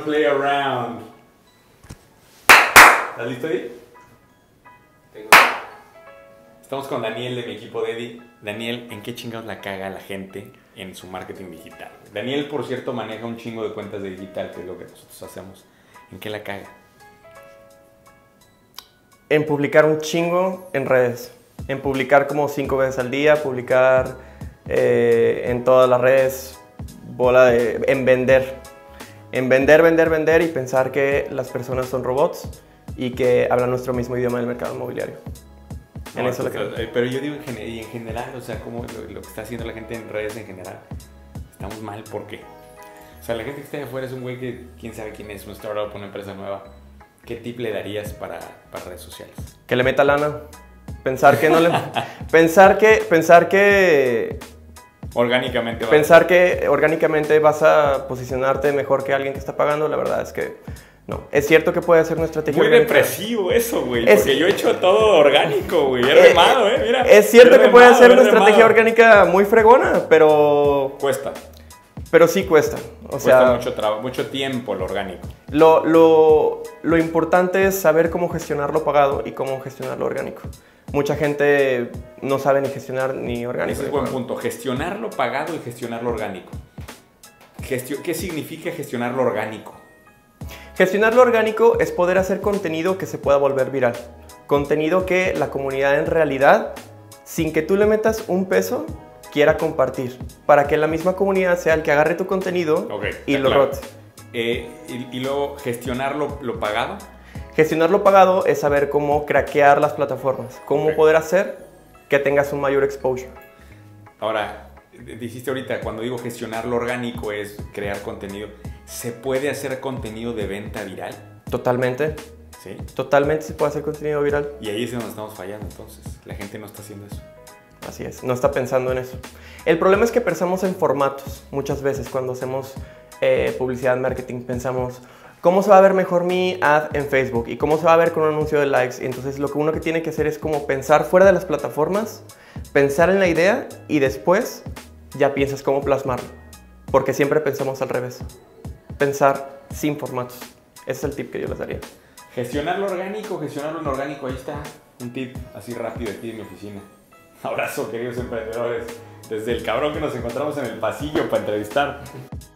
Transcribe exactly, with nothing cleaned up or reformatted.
play around. ¿Estás listo, Eddie? Tengo. Estamos con Daniel de mi equipo de Eddie. Daniel, ¿en qué chingados la caga la gente en su marketing digital? Daniel, por cierto, maneja un chingo de cuentas de digital, que es lo que nosotros hacemos. ¿En qué la caga? En publicar un chingo en redes. En publicar como cinco veces al día, publicar eh, en todas las redes, bola de, en vender. En vender, vender, vender y pensar que las personas son robots y que hablan nuestro mismo idioma del mercado inmobiliario. En No, eso esto, la creo. pero yo digo en, gen y en general, o sea, como lo, lo que está haciendo la gente en redes en general, estamos mal, ¿por qué? O sea, la gente que está de afuera es un güey que quién sabe quién es, un startup, una empresa nueva. ¿Qué tip le darías para, para redes sociales? Que le meta lana. Pensar que no le... pensar que... Pensar que... Orgánicamente. Pensar que orgánicamente vas a posicionarte mejor que alguien que está pagando, la verdad es que no. Es cierto que puede ser una estrategia muy orgánica. depresivo eso, güey. Es... Porque yo he hecho todo orgánico, güey. He eh, remado, eh. Mira. Es cierto que puede ser una remado. estrategia orgánica muy fregona, pero... Cuesta. Pero sí cuesta. O Cuesta sea, mucho trabajo, mucho tiempo lo orgánico. Lo, lo, lo importante es saber cómo gestionar lo pagado y cómo gestionar lo orgánico. Mucha gente no sabe ni gestionar ni orgánico. Ese es buen punto. Gestionar lo pagado y gestionar lo orgánico. Gestio ¿Qué significa gestionar lo orgánico? Gestionar lo orgánico es poder hacer contenido que se pueda volver viral. Contenido que la comunidad en realidad, sin que tú le metas un peso, quiera compartir. Para que la misma comunidad sea el que agarre tu contenido okay, y lo claro. rote. Eh, y, y luego, gestionar lo, lo pagado. Gestionar lo pagado es saber cómo craquear las plataformas. Cómo okay. poder hacer que tengas un mayor exposure. Ahora, dijiste ahorita, cuando digo gestionar lo orgánico es crear contenido. ¿Se puede hacer contenido de venta viral? Totalmente. ¿Sí? Totalmente se puede hacer contenido viral. Y ahí es donde estamos fallando entonces. La gente no está haciendo eso. Así es, no está pensando en eso. El problema es que pensamos en formatos. Muchas veces cuando hacemos eh, publicidad, marketing, pensamos ¿cómo se va a ver mejor mi ad en Facebook? ¿Y cómo se va a ver con un anuncio de likes? Y entonces lo que uno que tiene que hacer es como pensar fuera de las plataformas, pensar en la idea y después ya piensas cómo plasmarlo. Porque siempre pensamos al revés. Pensar sin formatos. Ese es el tip que yo les daría. Gestionar lo orgánico, gestionar lo inorgánico. Ahí está un tip así rápido aquí en mi oficina. Abrazo, queridos emprendedores. Desde el cabrón que nos encontramos en el pasillo para entrevistar.